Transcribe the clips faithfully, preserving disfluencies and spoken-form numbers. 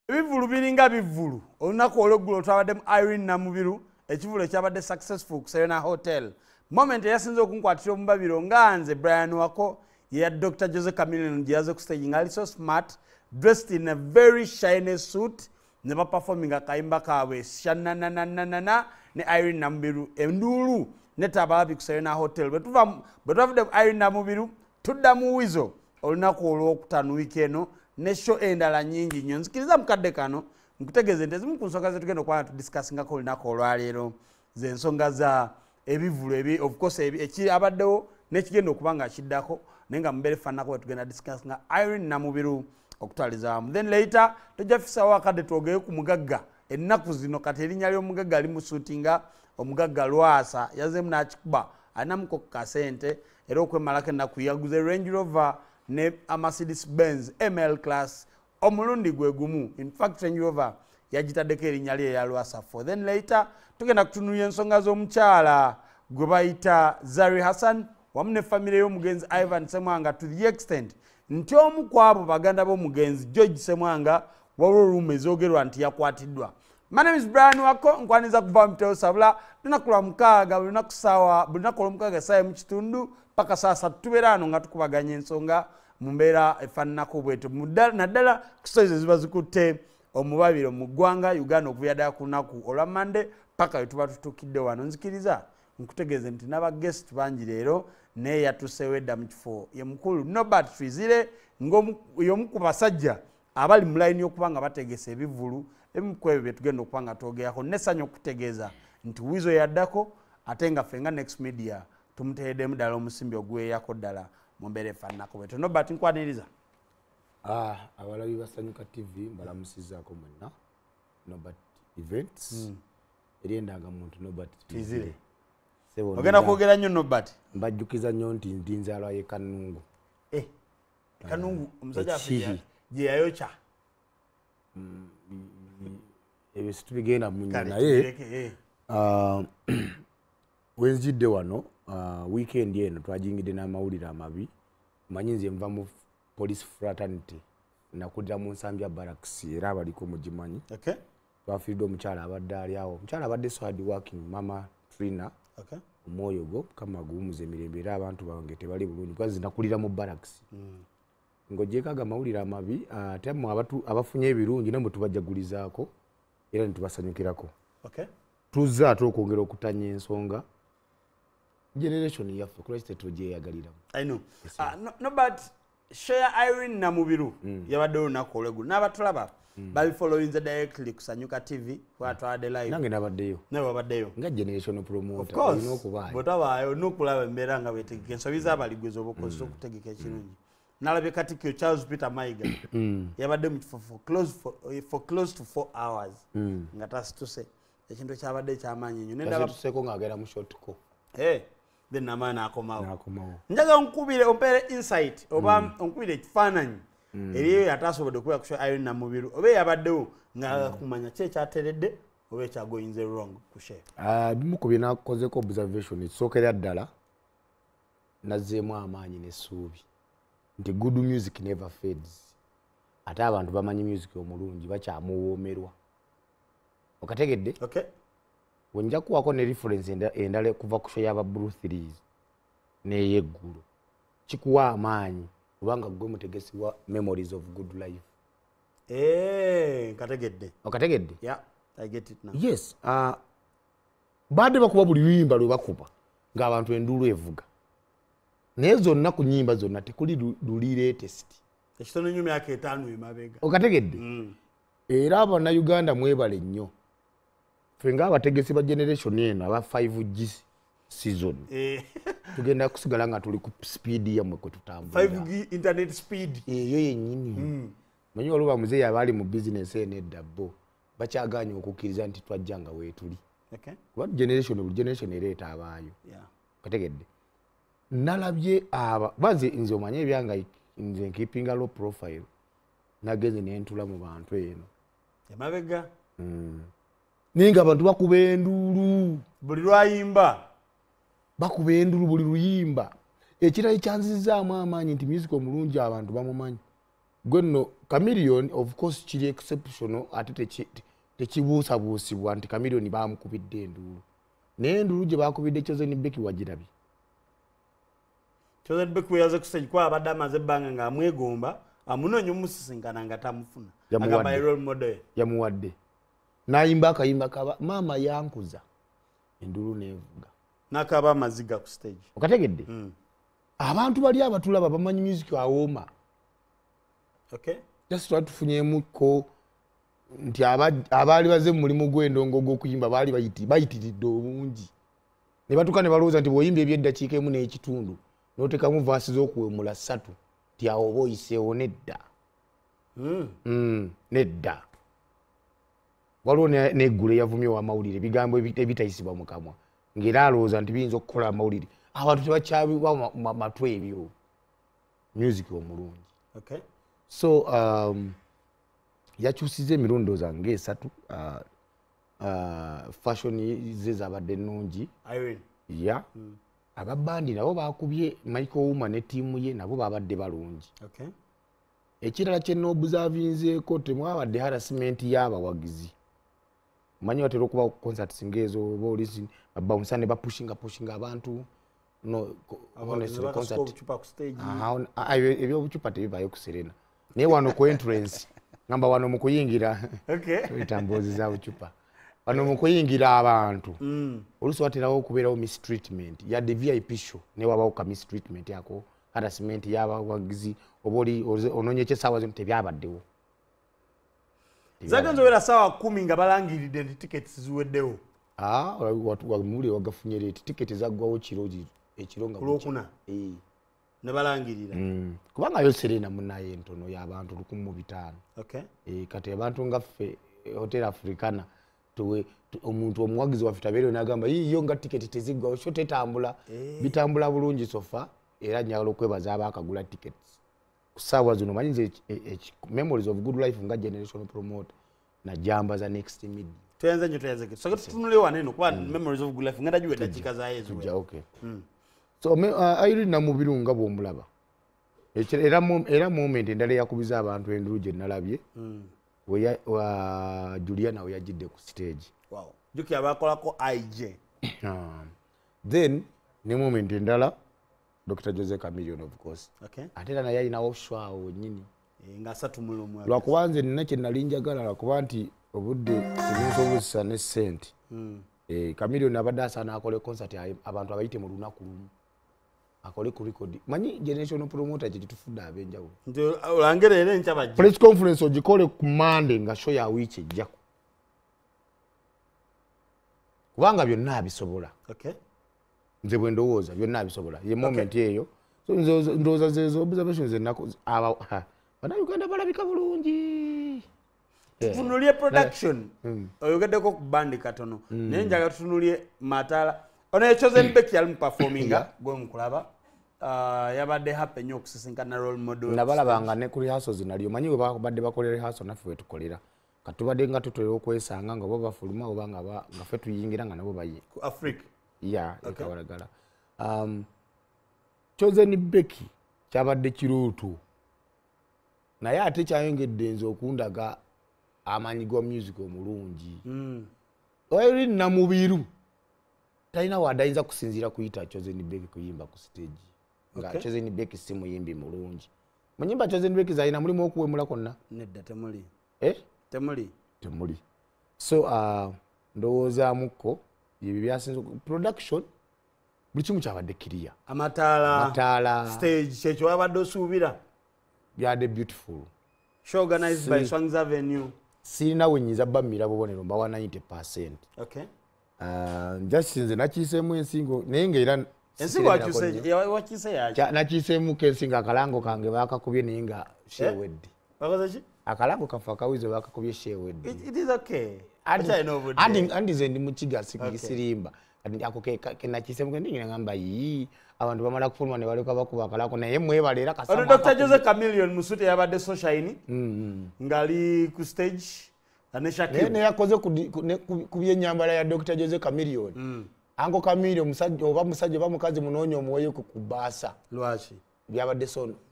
Ebivulu biringa bivulu. Olunaku olw'eggulo twabadde mu Iryn Namubiru, ekivulu ekyabadde successful ku Serena Hotel. Moment eyasinze okunkwatira omubabiro nga nze Brian Wako ya Doctor Jose Chameleone gyaze ku stage ngali so smart, dressed in a very shiny suit, ne ba performing akayimba kaabwe shananananana ne Iryn Namubiru endulu ne tabalabi ku Serena Hotel. Betuva betuvudde mu Iryn Namubiru tudda mu wizo olunaku olw'okutaano wiiki eno ne show endala nyingi nnyo. Nzikiriza mukadde kano nkutegeeze nti ezimu ku nsonga ze tugenda okuba tudiscussingako olunaku olwaleero ze nsonga za ebivulu ebi of course ebi ekiri abaddewo n'ekigenda okuba nga kiddako naye nga mubeere fanako bwe tugenda discussinga Iryn Namubiru okutwaliza wamu. Then later tujja fisawo akadde twogeye ku mugagga ennaku zino kati erinnya ly'omugagga ali mu shootinga omugagga Lwasa yazeemu n'akikuba alinamuko ku kasente era okwemalako ennaku yaguze Range Rover ne a Mercedes Benz M L class omulundi gwe gumu. In fact Range Rover yagitaddeko erinnya lye ya Lwasa four. Then later tugenda kutunuulira ensonga z'omukyala gwe bayita Zari Hassan wamu ne famire y'omugenzi Ivan Semwanga to the extent nti omu ku abo baganda b'omugenzi George Semwanga waliwo olumu ezoogerwa nti yakwatiddwa. My name is Brian Wako, nkwaniza kuva mpitewo sabula lunaku lwa mukaaga buli lunaku ssaawa buli lunaku olw'omukaaga essaawa mu kitundu paka saa ssatu tubeera wano nga tukubaganya ensonga mu mbeera efaananako bwetyo naddala ku stories eziba zikutte omubabiro mu ggwanga Uganda okuva ddala ku lunaku olwa Monday paka we tuba tutuukidde wano. Nzikiriza nkutegeeze nti n'abaguest bangi leero naye yatuuseewo edda mu kifo ye mukulu Nobert Twizire ng'omu ku basajja abali mu layini y'okuba nga bategese ebivulu ebimu ku ebyo bye tugenda okuba nga twogerako. Nessanyu okutegeeza nti wizo yaddako ate nga ffe nga Next Media tumuteereddemu ddala omusimbi oguweeyako ddala mu mbeera efaananako bwetyo. Nobert nkwaniriza. Ah, abalabi basanyuka T V mbalamusizzaako mwenna Nobert Events mm. Eryendanga muntu Nobert Twizire. Ogenda kwogera nnyo Nobert? Mbajjukiza nnyo nti ndi nzaalwa ye Kanungu. Eh, Kanungu omusajja affe gye yayokya. Ebyo situbigenda mu nnyo naye wenzijjidde wano weekend eno twajingidde n'amawulire amabi. Manyi nze nva mu police fraternity nakulira mu Nsambya barracks era abaliko mugimanyi. Okay. Twafiiridde omukyala abadde ali awo. Omukyala abadde so hard working Mama Trina. Okay. Omwoyo gwo kama guumuza emirembe era abantu bange tebali bulungi because nakulira mu barracks. Mm. Ng'ogyekaga amawulire amabi ate mu abatu abafunye ebirungi namwe tubajjagulizaako era ntubasanyukirako. Okay. Tuzza ate okwongera okutanya ensonga generation yaffe Christ tujeyagalira. I know. Yes, uh, no, no but share Iryn Namubiru mm. yabadde olunaku olw'eggulo n'abatulaba mm. babi followinze directly ku Sanyuka T V kwatwadde live. Nange nabaddeyo. Nawe wabaddeyo. Nga generation promoter olina okubaayo. Bw'otabaayo n'okulaba embeera nga beetegeka ensobi z'abaligweza oba okozesa okutegeka ekirungi. Nalabye Katikkiro Charles Peter Mayiga mm. yabadde mu kifo for close for, for close to four hours mm. nga tasituse ekintu ekyabadde ekyamaanyi nnyo. Tasituseeko ng'agenda mu shotco. Eh, then namana n'akomawo. N'akomawo. Njaga nkubire ompeere insight oba mm. nkubire ekifaananyi mm. eriyo yataasobodde okubeera ku show Iryn Namubiru oba yabaddewo nga mm. kumanya ki ekyateredde oba ekyagoyinze wrong ku show. Uh, bimu ku bye nakozeko observation ekisookera ddala nazzeemu amaanyi n'essuubi nti good music never fades. Ate abantu bamanyi music omulungi bakyamuwoomerwa. Okategedde? Okay. Wenja kuwako ne reference endala kuva ku show y'aba Blue Threes n'ey'eggulu kikuwa amaanyi kubanga gwe mutegesi wa Memories of Good Life. Eh, kategedde. Okategedde? Yeah, I get it now. Yes. Uh, baadde bakuba buli luyimba lwe bakuba ng'abantu endulu evuga. Naye zonna ku nnyimba zonna tekuli luli latest. Ekitono nnyo myaka etaano emabega. Okategedde? Mm. Era Abannayuganda mwebale nnyo. Ffe ng'abategesi ba generation eno aba five G season. Eh. Tugenda kusigala nga tuli ku speed yammwe kwe tutambula. five G internet speed. Eyo yennyini. Mm. Manyi oluba muzeeyi abaali mu business eno edda bo bakyagaanye okukkiriza nti twajja nga weetuli. Okay. Kuba generation buli generation ereeta abaayo. Yeah. Kategedde. Nalabye aba baze nze omanye ebyanga nze keeping a low profile nagenze nentula mu bantu eno emabega mm. Ninga abantu bakuba endulu buli lwayimba bakuba endulu buli luyimba ekirala kyanzizaamu amaanyi nti music omulungi abantu bamumanyi gwenno Chameleon of course kiri exceptional ate tekibuusabuusibwa nti Chameleon baamukubidde enduulu naye enduulu gye baakubidde Chosen Becky wagirabye Chosen Becky we yaze ku stage kwa abadde amaze ebbanga ng'amwegomba amunoonya omusisinkana nga tamufuna agamba ye role model yamuwadde n'ayimba akayimba kaba maama yankuza enduulu neevuga n'akaaba amaziga ku stage okategedde mm. abantu bali abatulaba bamanyi music awooma okay just twatufunyemuko nti abaali baze mu mulimu gw'endongo gw'okuyimba baali bayitiridde obungi ne batuka ne balowooza nti bw'oyimba ebyeddakiika emu n'ekitundu n'oteekamu vaasi z'okuwemula ssatu nti awo oba oyiseewo nedda mm. mm, nedda waliwo neggulu eyavumye w'amawulire ebigambo ebitayisibwa mu kamwa ng'era alowooza nti biyinza okukola amawulire abantu tebakyabibwa matwe ebyo music omulungi okay so um, yakyusiza emirundo zange esatu uh, uh, fashion ze zabadde nnungi Iryn ya mm. ababandi nabo bakubye Michael Wooma ne tiimu ye nabo babadde balungi okay ekirala kye noobuzavinzeeko temwabadde harassment y'abawagizi manyi watera okuba concerts ngezo bolisi babawunsane bapushinga pushinga abantu no honestly concert ebyo obucupa tebivayo ku Serena naye wano ku entrance ngamba wano mu kuyingira etambuzi za bucupa wano mu kuyingira abantu olusi waterawo okubeerawo mistreatment yadde V I P show ne wabawo ka mistreatment yako harassment y'abawagizi oba oli onoonye essaawa zino tebyabaddewo zagenzo wera sawa kumi nga balangiridde nti tickets ziweddewo ah wamuli wagafunye leeti ticket zaggwawo kiro ekiro nga kulokuna eh ne balangirira mm. kubanga yo Serena munaye entono y'abantu lukumi mu bitaano okay eh kati abantu ngaffe Hotel Africana tuwe omuntu omuwagizi wa fitabero nagamba yiyo nga ticket teziggwawo sho tetambula eh. bitambula bulungi sofa era nyalo kwebaza abakagula tickets kusawa zino manyize memories of good life nga generation promote na jamba za next mid tuanze nyo tuanze so tunulewa neno kwa mm. memories of good life ngada juwe dakika za yezu ja okay mm. so uh, Iryn Namubiru nga bomulaba era mo era moment endale yakubiza abantu endulu je nalabye mm. we wa Juliana we yajidde ku stage wow juki abakola ko I J um, then ne moment endala Doctor Jose Chameleon of course okay atera na yali na offshore nyini e, nga satu mulumwa lwa kubanze nina kye nalinjagala lwa kubanti obudde sinzo obusa ne sent mm. eh Chameleon abadasa na akole concert abantu abayite mu lunaku lumu akole ku record manyi generation promoter kye tufuda abenjawo ndio olangerere nchaba press conference ogikole ku Monday nga show ya wiki ejjako kubanga byonna abisobola okay nze bwe ndowooza byonna abisobola ye moment eyo so nzo ndowooza zezo observations enako aba bana Uganda balabika bulungi tunulie production oyogeddeko ku bandi katono naye njaga tunulie matala ono Chosen Becky yali mu performing gwe mukulaba yabadde happy nnyo okusisinkana role model nabalabanga ne ku rehearsals naliyo manyi we badde bakolera rehearsal naffe wetukolera katubadde nga tutera okwesanga nga bo bafuluma oba nga nga ffe tuyingira nga nabo baye ku Africa ya ekawaragala um Chosen Becky kyabadde kiruutu naye ate kyayongedde nze okundaga amanyi go music omulungi mm. Iryn Namubiru talina wadayinza kusinzira kuyita Chosen Becky kuyimba ku stage nga okay. Chosen Becky si muyimbi mulungi munyimba Chosen Becky zaina mulimu okuwemula konna nedda temuli eh temuli temuli so uh ndowooza muko yebi byasinze production buli kimu kyabadde kiriya amataala amataala stage kyekyo wabadde osuubira byadde beautiful show organized si, by Swans Avenue sirina wenyiza bba mirabo bonero mba wa ninety percent okay uh just sinze nakiseemu ensingo naye ng'era ensingo wakyuse wakyuse yaki nakiseemu kensingo akalango kange bakakubye naye nga shewedde bakoze ki akalango kafa kawizo bakakubye shewedde it is okay andi andi ze ndi mukiga sirimba andi ako ke nakiseemu kendi ngamba yi abantu bamala kufuluma ne baleka bakuba akalako naye mwebale era kasama Doctor Jose Chameleon musute yabadde so shine mm ngali ku stage anesha ke ne yakoze ku byenyambala ya Doctor Jose Chameleon mm Ango Chameleon musajja oba musajja ba mukazi munonyo omuweyo ku kubasa lwachi byabadde so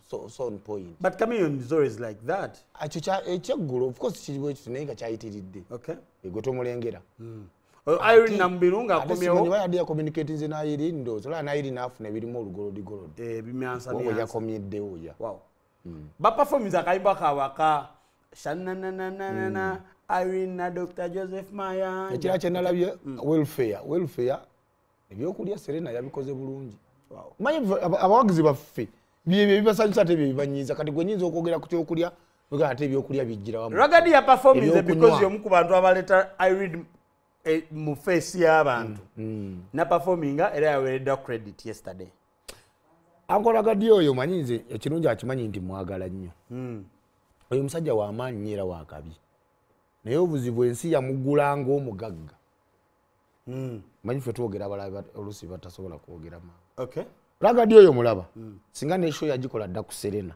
so, so on point. But Chameleon is always like that. Ekyeggulo, of course, kiriwo ekyo naye nga kyayitiridde. Okay. Ego tomulengera. Mm. Iryn Namubiru nga akomyewo. Ate bayadde yakommunicate nze na Iryn ndowooza olaba na Iryn afuna ebirimu olugolodi-golodi. Eh, bimyansa bimyansa. Obo yakomyeddewo ya. Wow. Mm. Ba performance akayimba kaabwe aka shananananana Iryn na Doctor Joseph Maya. Ekira kye nalabye welfare, welfare ebyokulya Serena yabikoze bulungi. Wow. Manyi abawagizi baffe bye bibasanyusa ate bye bibanyiza kati gwe nyinza okwogera ku kyokulya oga ate ebyokulya bijjira wamu. Ragadi ya performance because yomu ku bantu abaleta Iryn E, mu face y'abantu mm, mm. na performinga era yaweredde credit yesterday. Ankola gadi oyo manyinze ekirungi akimanyi nti mwagala nnyo. Mm. Oyo musajja wa maanyi era wa kabi. Naye obuzibu ensi yamugula ng'omugagga. Mm. Manyi ffe twogera abalala oluusi batasobola kwogera ma. Okay. Ragadi oyo mulaba. Mm. Singa ne show yagikola dda ku Serena.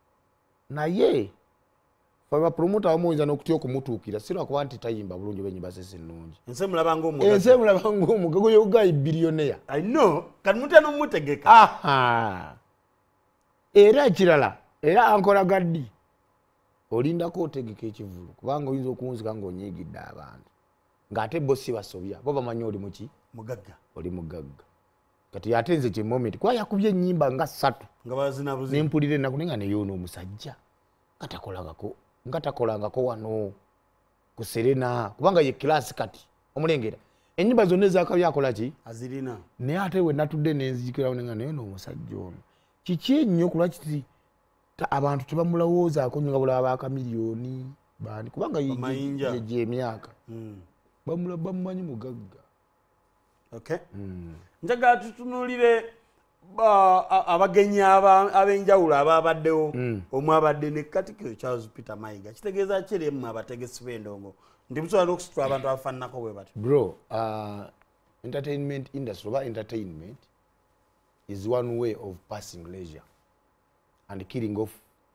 Naye Faba promoter amoiza n'okutya okumutuukira sirwa kuba nti tayimba bulungi b'ennyimba ze ennungi. Ense mulaba ng'omugagga. Ense mulaba ng'omugagga oyo guy billionaire. I know. Kati mutya n'omutegeka. Aha. Era ekirala, era ankola gaddi. Olindako otegeka ekivulu kubanga oyinza okunzika ng'onyiigidde abantu. Ng'ate bo si basobya. Bo bamanyi oli muki? Mugagga. Oli mugagga. Kati ate nze kye moment kuba yakubye ennyimba nga ssatu. Nga bazina buzi. Ne mpulira ennaku naye nga ne y'ono omusajja. Katakolangako. Nga takolangako wano ku Serena kubanga ye class kati omulengera ennyimba zonna ezakabi akola ki azirina naye ate we natudde nenzijikirawo nenga naye n'omusajja ono kiki ennyo kulwa kiti abantu tebamulowoozaako nnyo nga bulaba bakamiliyoni bani kubanga ye emyaka bamulaba mumanyi mugagga. Okay. Njagala tutunuulire abagenyi ab'enjawulo ababaddewo omu abadde ne Katikkiro Charles Peter Mayiga kitegeeza ki eri mmwe abategesi b'endongo nti musobola n'okusitula abantu abafaananako bwe batyo. Bro, uh, entertainment industry oba entertainment is one way of passing leisure and killing off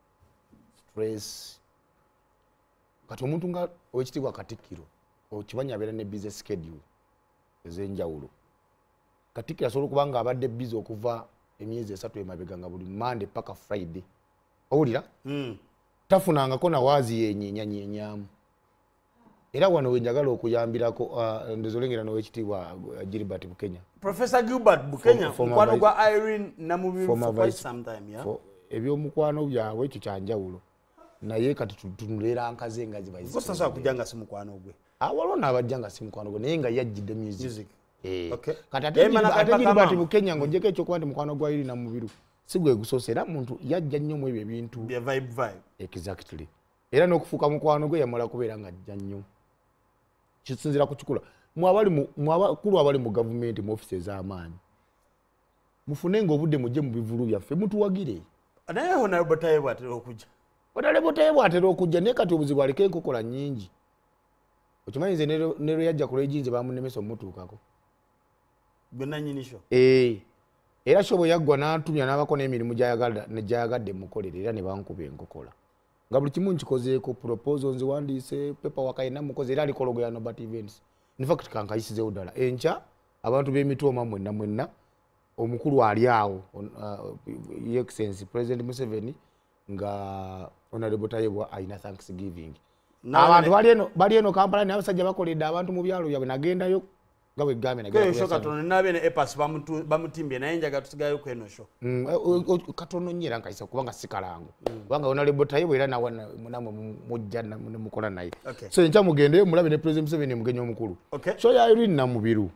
stress. Kati omuntu nga owekitiibwa Katikkiro okimanyi abeera ne busy schedule ez'enjawulo. Katikkiro asobola okuba nga abadde busy okuva emyezi esatu emabega nga buli Monday paka Friday. Owulira? Mm. Tafunangako na waazi yenyenyanyeenyamu. Era wano we njagala okuyambirako uh, ndezolengera n'owekitiibwa uh, Gilbert Bukenya. Professor Gilbert Bukenya mukwano gwa Iryn Namubiru for quite some time, yeah? Ebyomukwano byabwe ekyo kyanjawulo. Naye kati tunulera nkaze nga zibayizi. Ko sasa kujanga si mukwano gwe. Ah walona abajjanga si mukwano gwe naye nga yajjidde music. Music. Eh. Okay. Kati ate Gilbert Bukenya ng'ojjeko ekyo kuba nti mukwano gwa Iryn Namubiru. Si gwe gusoose era muntu yajja nnyo mu ebyo ebintu. Bya vibe vibe. Exactly. Era n'okufuuka mukwano gwe yamala kubeera nga ajja nnyo. Kisinzira ku kikula. Mu abali mu abakulu abali mu government mu offices z'amaanyi. Mufunenga obudde mujje mu bivulu byaffe mutuwagire. Naye Honorable Tayebu atera okujja. Honorable Tayebu atera okujja naye kati obuzibu aliko enkokola nnyingi. Okimanyi nze ne lwe yajja ku lwejinze bamunemesa omutuukako. Gwe nannyini sho. Eh. Era shobo yaggwa n'antumya n'abako n'emirimu gy'ayagadde mukolere era ne bankuba enkokola. Nga buli kimu nkikozeeko proposal nziwandiise paperwork ayina mukozi era aliko logo ya Norbert Events. In fact kankayisizeewo ddala. Enkya abantu b'emitooma mwenna mwenna omukulu ali awo uh, Excellency President Museveni nga Honorable Tayebu ayina Thanksgiving. Abantu bali eno bali eno Kampala n'abasajja bakoledde abantu mu byalo byabwe nagendayo nga bwe gambe nagenda. Kyo katono nabe ne epas bamutu bamutimbye naye njaga tusigayo ku eno show. Mm, katono nyera nkayisa kubanga sikalango. Kubanga Honorable Tayebu era nawe namwe mujja mukola naye. So enkya mugende mulabe ne President Museveni mugenyi omukulu. So ya Iryn Namubiru.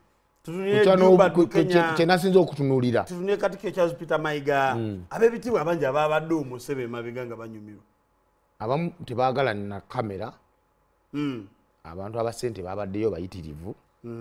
Kye nasinza okutunuulira. Tutunye Katikkiro Charles Peter Mayiga. Ab'ebitiibwa abangi ababadde omusebe emabega nga banyumirwa. Abamu tebaagala na kamera. Abantu abasente babaddeyo bayitirivu.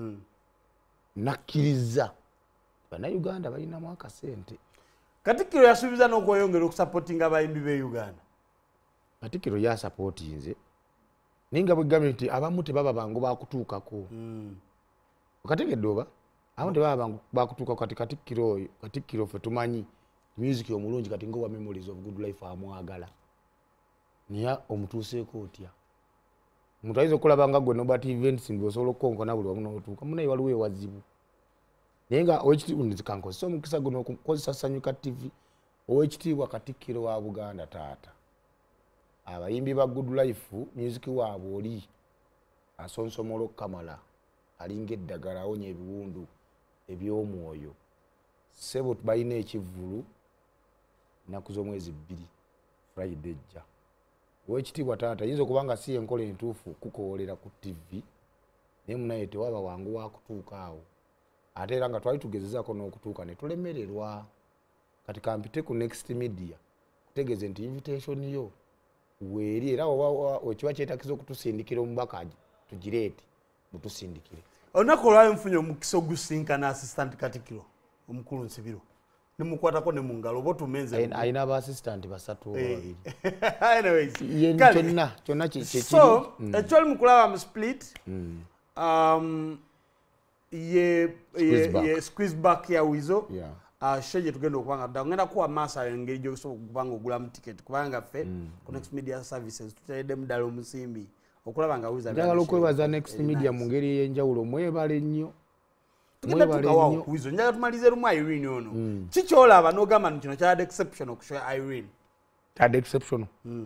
Nakkiriza bannayuganda balinamu akasente. Katikkiro yasuubiza n'okweyongera okusapootinga abayimbi b'e Uganda. Katikkiro yasapootinze naye nga bwe gambye nti abamu tebaba bangu bakutuukako. Okategedde oba abamu tebaba bangu bakutuukako kati Katikkiro oyo Katikkiro ffe tumanyi music omulungi kati ng'owa Memories of Good Life amwagala. Naye omutuuseeko otya? Omuntu ayinza okulaba nga gwe Norbert Events ng'osobola okukonkona buli wamu n'otuuka munaye waliwo ewazibu. Naye nga owekitiibwa nzikankozesa omukisa guno okukozesa Sanyuka T V owekitiibwa Katikkiro wa Buganda taata abayimbi ba Good Life music waabwe oli asonsomolo Kamala alinga eddagala awonya ebiwundu eby'omwoyo sebo balina ekivvulu nnaku z'omwezi bbiri Friday jja owekitiibwa taata yinza okuba nga si enkola entuufu kukoolera ku T V naye munaye tewaba wangu wa kutuuka awo ate era nga twali tugezezaako n'okutuuka ne tulemererwa kati kampite ku Next Media kutegeeze nti invitation yo weeri era okiba kyetakiza okutusindikira omubaka tugireeti mutusindikire olunaku olwayo nfunye omukisa ogusinkana assistant Katikkiro omukulu Nsibiro nemukwatako ne mu ngalo oba otumenze ayina aba assistant basatu babiri anyways kyonna kyonna kiki so ekyoli mukulaba mu split um ye ye squeeze back ya wizo yeah uh sheje tugenda okubanga dda ngenda kuwa masa engeri gyo so kubanga ogula mu ticket kubanga ffe ku Next Media Services tutedde mudala omusimbi okulaba nga wiza njagala okwebaza Next Media mu ngeri y'enjawulo mwebale nnyo mwebale nnyo wizo njagala tumalize lumu Iryn ono kikyolaba n'ogamba nti kino kyadde exception okushoya Iryn kyadde exception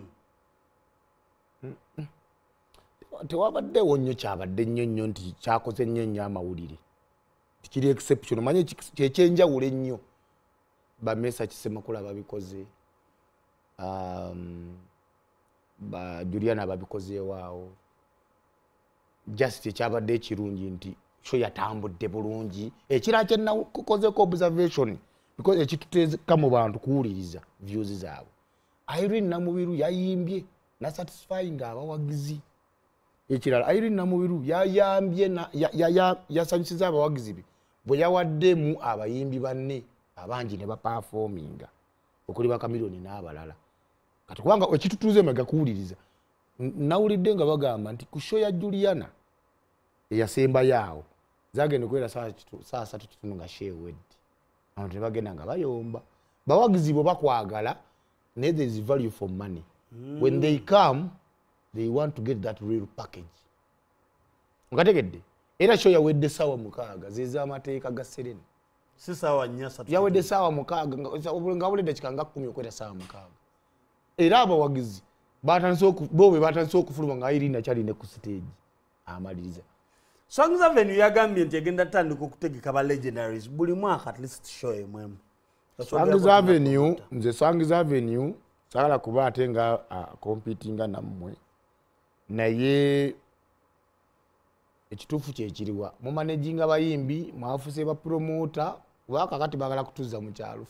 tewabaddewo nnyo kyabadde nnyo nnyo nti kyakoze nnyo nnyo amawulire tikiri exception manye kyekyenjawulo ennyo bamesa Kisemakula babikoze um, ba Juliana babikozeewaawo just ekyabadde ekirungi nti sho yatambudde bulungi ekira kyenna kukozeko observation because ekituteeka mu bantu kuwuliriza views zaabwe Iryn Namubiru yayimbye na satisfying abawagizi ekirala Iryn Namubiru yayambye na yasanyusiza abawagizi be bwe yawaddemu abayimbi banne abangi ne baperforminga okuli bakamiliyoni n'abalala kati kubanga ekitutuze mega kuwuliriza nawulidde nga bagamba nti ku show ya Juliana eyasemba yaawo zagenda kwera saa satu kitunu nga shewed abantu bagenda nga bayomba bawagizi bo bakwagala ne there is value for money mm. when they come they want to get that real package ngategedde era show yawedde sawa mukaaga ziza amateeka ga Serena si sawa nnyasa yawedde sawa mukaaga nga wulidde kikanga kumi okwera sawa mukaaga era abawagizi batandise bobe batandise okufuluma nga Iryn akyali ku stage amaliriza Songs Avenue yagambye nti egenda tandika okutegeka ba legendaries buli mwaka at least show emwemu Songs Avenue nze Songs Avenue sagala kuba ate nga uh, competinga nammwe naye ekituufu kyekiriwa mu managing abayimbi mwafuse ba promoter waka kati bagala kutuza mu kyalo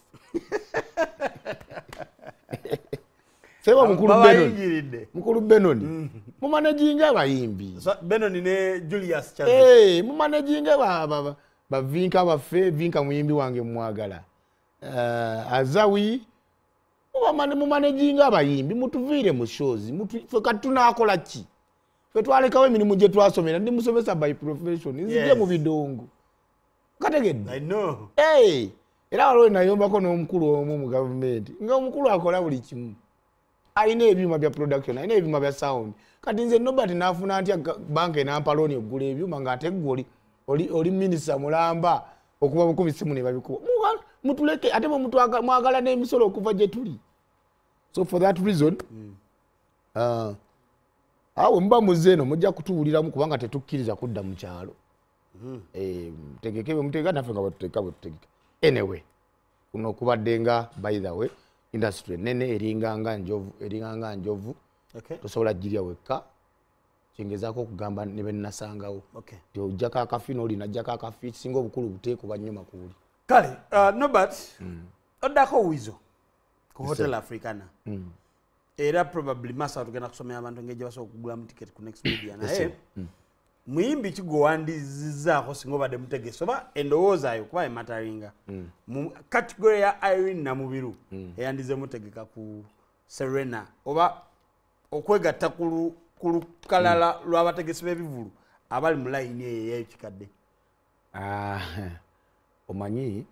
Seba mukuru Benoni mukuru Benoni mu managing abayimbi Benoni ne Julius Chazi eh mu managing ba ba vinka ba fe vinka muyimbi wange mwagala uh, azawi mumane mu managing abayimbi mutuvire mu shows mutu fe katuna akola ki fe twalekawe emirimu gye twasomera ndi musomesa by profession nzije yes. mu bidongo kategedde I know eh era waliwo nayombako n'omukulu omu mu government nga omukulu akola buli kimu ayina ebyuma bya production ayina ebyuma bya sound kati nze nobody nafuna ntya banka enampaloni ogula ebyuma nga ate gwe oli oli minister mulamba okuba bukumi simu ne babikuba mutuleke ate mutwaga mwagala n'emisolo okuva gye tuli so for that reason mm. uh, awo mba muzeno mujja kutuwuliramu kubanga tetukkiriza kudda mu kyalo mm. eh tegekebe mutega nafe nga batuteka batuteka anyway kuno kubadde nga by the way industry nene eringanga njovu eringanga njovu okay tosobola jirya weka kingezako okugamba ne bennasangawo okay tyo jaka akafino oli najaka akafi singa obukulu buteeko banyuma kuuli kale uh, no but mm. odako wizo ku Hotel Africana mm. era probably masa tugenda kusomera abantu ngeje baso okugula mu ticket ku Next Media naye mm. muyimbi kigowandizizaako singa obadde mutegeso ba endowooza ayo kuba emataringa mm. mu category ya Iryn Namubiru mm. eyandize mutegeka ku Serena oba okwegatta ku lukalala mm. lw'abategesi b'ebivulu abali mu layini eyo ey'ekikadde ah omanyi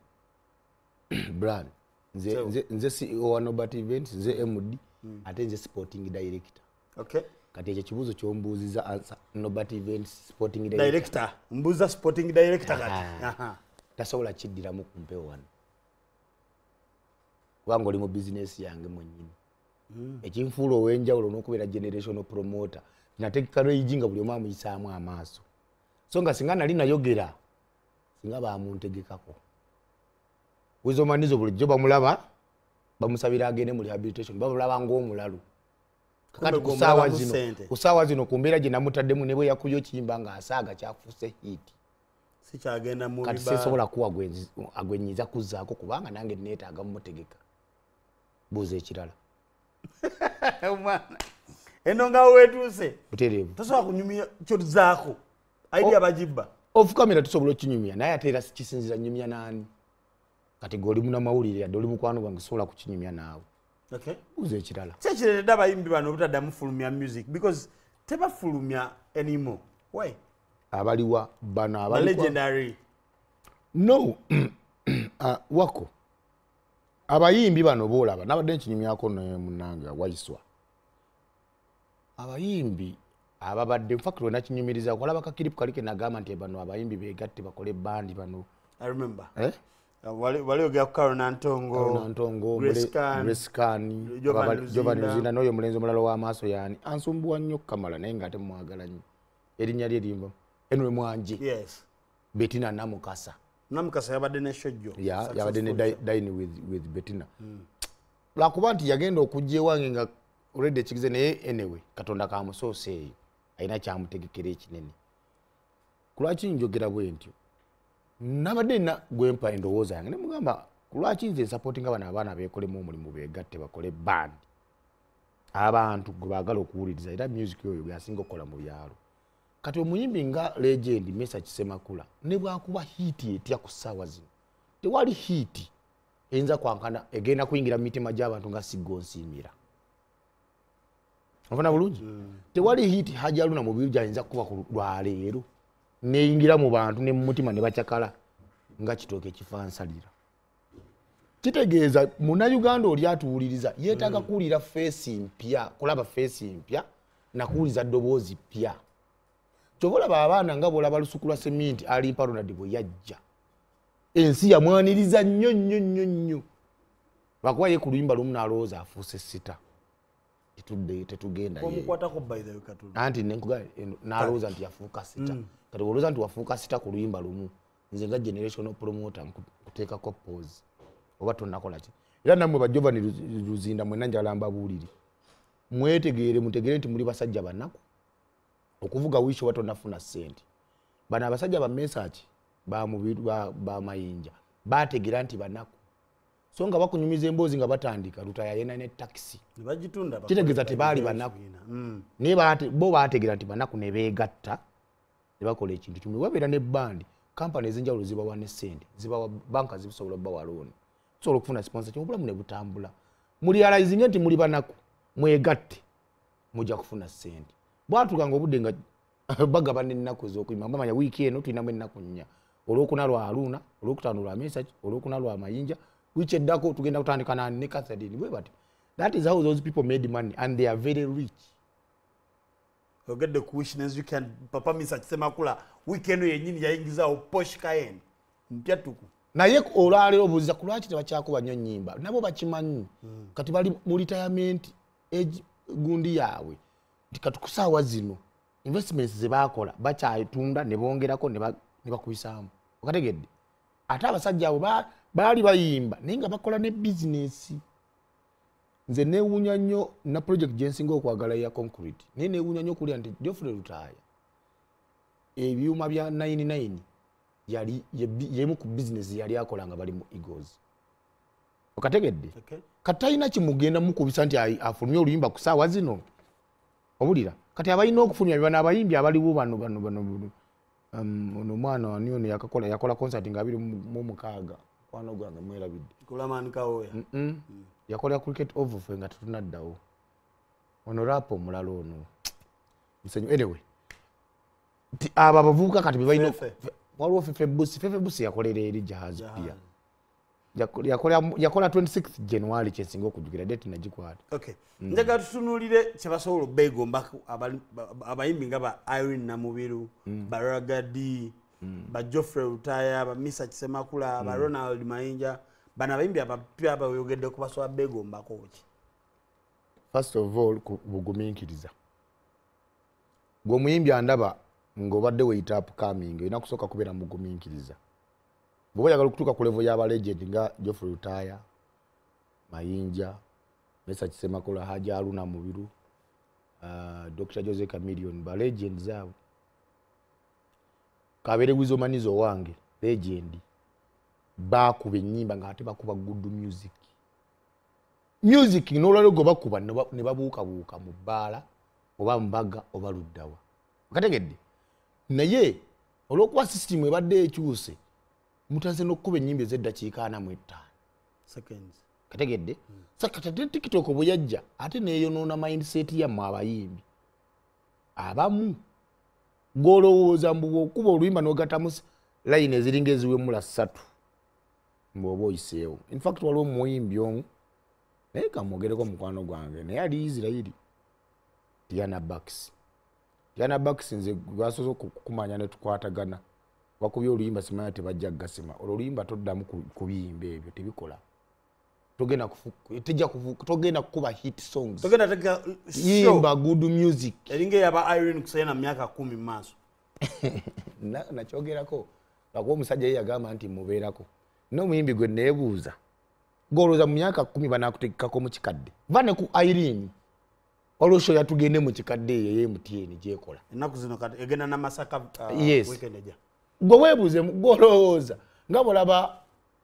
brand nze so. nze nze C E O wa Nobati Events nze M D mm. ate nze sporting director okay kati ekyo kibuzo kyombuuziza answer Nobati Events sporting director director mbuuza sporting director kati aha tasobola kiddiramu kumpewo wano kubanga oli mu business yange mwennyini ekinfuula ow'enjawulo n'okubeera generational promoter nategeka rage nga buli omu amuyisaamu amaaso so nga singa nali nayogera singa baamuntegekako wezomanizo bulijjo bamulaba bamusabira agende mu rehabilitation bamulaba ng'omulalu kakati kusaawa zino kusaawa zino ku mbeera gye namutaddemu ne bwe yakubye kiyimba ng'asaaga kyafuuse hiti sikyagenda mu kati sisobola kuwa agwenyiza kuzzaako kubanga nange neetaaga mumutegeka buuza ekirala omwana eno nga weetuuse butereevu tosobola kunyumya kyozaako aidi abagibba ofu kamera tusobola okinyumya naye ate era kisinzira nyumya naani kati goli muna mawulire yadde oli mukwano gwange sobola kukinyumya naawe okay buuza ekirala kyekireetedde abayimbi bano obutaddamu fulumya music because tebafulumya anymore why abaliwa bano abali legendary no uh, wako abayimbi bano boolaba nabadde nkinyumyako naye munange waiswa abayimbi ababadde mfakiro nakinyumiriza okulaba kakiripu kalike nagamba nti bano abayimbi beegatte bakole bandi bano I remember eh wali ogera ku Karol Nantongo Nantongo Brescan Giovanni Luzinda n'oyo mulenzi omulala w'amaaso yani ansumbuwa nnyo Kamala naye ng'ate mwagala nnyo erinnya lye limba enwe mwanje yes Bettina Namukasa Namukasa yabadde ne shojjo ya yabadde ne dine with with Bettina lwakuba nti yagenda okujja ewange nga already ekigize naye anyway Katonda kamusoose eyo ayina kyamutegekera ekinene kulwaki njogera bwe ntyo nabadde na gwempa endowooza yange ne mugamba kulwaki nze supporting abana abaana beekolemu omulimu beegatte bakole band abantu gwe baagala okuwuliriza era music oyo byasinga okukola mu byalo kati omuyimbi nga legend Mesa Kisemakula ne bwakuba hiti etya ku ssaawa zino tewali hiti eyinza kwankana egenda kuyingira mu mitima gy'abantu nga Sigonsiimira ofuna bulungi tewali hiti Hajaluna mu biru gyayinza kuba ku lwaleero neyingira mu bantu ne mu mutima ne bakyakala nga kitooke ekifansalira kitegeeza muna Uganda oli atuwuliriza yeetaaga mm. kuwulira face mpya kulaba face mpya na kuwuliriza ddoboozi ppya kyobolaba abaana nga bolaba lusuku lwa seminti ali Ronald bwe yajja ensi yamwaniriza nnyo nnyo nnyo nnyo lwakuba ye ku luyimba lumu n'alowooza afuuse sita tetudde tetugenda omukwatako by the way Katonda anti nenkuga n'alowooza nti yafuuka sita mm. kati olowooza nti wafuuka sita ku luyimba lumu nze nga generational promoter nkuteekako pause oba tonnakola ki era nammwe ba Giovanni Luzinda mwenna njala mbabuulire mwetegeere mutegeere nti muli basajja bannaku okuvuga wiisho oba tonnafuna ssente bano abasajja ba Message bamayinja baategeera nti bannaku so nga bakunyumiza emboozi nga batandika lutaya yena ne taxi kitegeeza tebaali bannaku naye bo baategeera nti bannaku ne beegatta ne bakola ekintu kimu wabeera ne bandi kampani ez'enjawulo zibawa ne ssente zibawa banka zisobola obbawa looni sobola okufuna sponsor obulamu ne butambula mulializinge nti muli banaku mwegatte mujja kufuna ssente bwatuganga obudde nga bagabana ennaku ez'okuyima bamanya wiiki eno tulinamu ennaku nnya olwokuna lwa Aruna olwokutaano lwa Message olwokuna lwa Mayinja wiiki eddako tugenda kutandika nani ne Catherine bwe bati that is how those people made money and they are very rich. You get the question as you can Papa Mesa Kisemakula weekend yenyini yayingiza o Porsche Cayenne mpyatuku naye olwaleero obuuza ku lwaki tebakyakuba nnyo nnyimba nabo bakimanyi mm. kati bali mu retirement age gundi yaabwe nti kati ku ssaawa zino investments ze baakola bakyatunda ne bongerako ne bakuyisaamu okategedde ate abasajja abo baali bayimba naye nga bakola ne bizinesi nze neewuunya nnyo na project gye nsinga okwagala ya concrete naye neewuunya nnyo okulya nti Geoffrey Lutaaya ebyuma bya nine nine yali yemu ku business yali akola nga bali mu Eagles okategedde okay. Katayina kimugenda mukubisa nti afulumye oluyimba ku ssaawa zino obulira kati abalina okufulumya bana abayimbi abaliwo bano bano bano um, ono mwana wani ono yakakola yakola concert nga abiri mu mukaaga kwano gwange mwerabidde kulamanika oya mm -mm. mm. yakola cricket over fe nga tutunaddawo ono rapo mulalo ono msenyu anyway aba bavuka kati bibaino waliwo fefe busi fefe busi yakolera eri jahazi pia yakola yakola twenty-sixth January kyesinga okujukira date nagikwata okay mm. njaga tutunulire kyebasobola begomba abayimbi nga ba Iryn Namubiru mm. Baragadi mm. ba Geoffrey Lutaaya ba Mesa Kisemakula mm. ba Ronald Mayinja bana bayimbi abapya abayogedde ku basoba begombako ki? First of all bugumiikiriza gwe muyimbi andaba ng'obadde weyita upcoming olina kusooka kubeera mugumiikiriza bw'oba oyagala okutuuka ku level y'aba legend nga Geoffrey Lutaya Mayinja Mesa Kisemakola Haji Iryn Namubiru uh, Doctor Jose Chameleon ba legends abo kabere Wizo Manizo wange legend bakuba ennyimba nga ate bakuba good music music n'olwaleero go bakuba ne babuukabuuka mu bbaala oba mbaga oba luddawa okategedde naye olw'okuba system ebadde ekyuse mutaze n'okkuba ennyimba ez'eddakiika ana mu etaano seconds kategedde mm. Sakata TikTok bwe yajja ate neeyonoona mindset yammwe abayimbi abamu gw'olowooza mbu bw'okuba oluyimba n'ogatamu layini eziringa eziwemula ssatu mbw'oba oyiseewo in fact waliwo omuyimbi omu naye kamwogereko mukwano gwange naye ali Israeli Tiana Bucks Tiana Bucks nze gwasoze okukumanya ne tukwatagana wakubye oluyimba simanya tebajja gasima oluyimba toddamu ku biyimba ebyo tebikola togenda kufuka tejja kufuka togenda kukuba hit songs togenda tega yimba good music eringe yaba Iryn kusayana myaka kumi maaso na nakyogerako lako omusajja yeye agamba nti mubeerako no muyimbi gwe neebuuza goloza mu myaka kumi banakutekako mu kikadde vane ku Iryn olosho yatugende mu kikadde yeye M T N gyekola ennaku zino kati egenda na Masaka uh, yes. weekend eja gwe weebuuze golowooza nga bolaba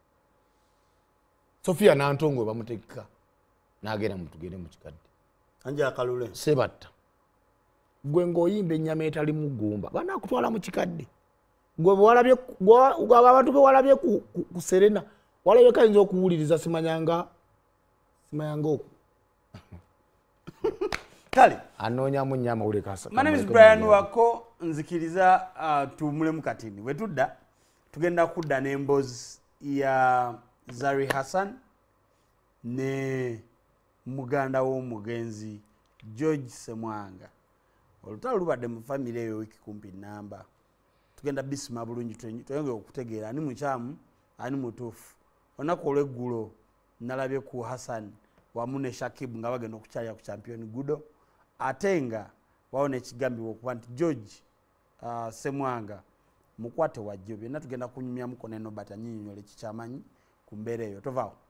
Sofia Nantongo bamutekka n'agenda mutugende mu kikadde anja akalule sebatta gwe ng'oyimba ennyama etali mugumba banakutwala mu kikadde gwe bwalabye gwe abantu be walabye ku, ku, ku Serena walabye kayinza okuwuliriza simanyanga simanyanga oku kale anoonyamu nnyo amawulire kasa. My name is Brian Wako nzikiriza uh, tumule mukatini wetudda tugenda kudda n'emboozi ya Zari Hassan ne muganda w'omugenzi George Semwanga olutalo lubadde mu family eyo wiki kumpi namba tugenda bisima bulungi tuyonge okutegeera ani mukyamu ani mutuufu onako olw'eggulo nalabye ku Hassan wamu ne Shakib nga bagenda okukyalira ku champion gudo ate nga wawo ekigambibwa okuba nti George uh, Semwanga mukwate wajjo byonna tugenda kunyumyamuko neno batanyinyole kikyamanyi ku mbeera eyo tovaawo.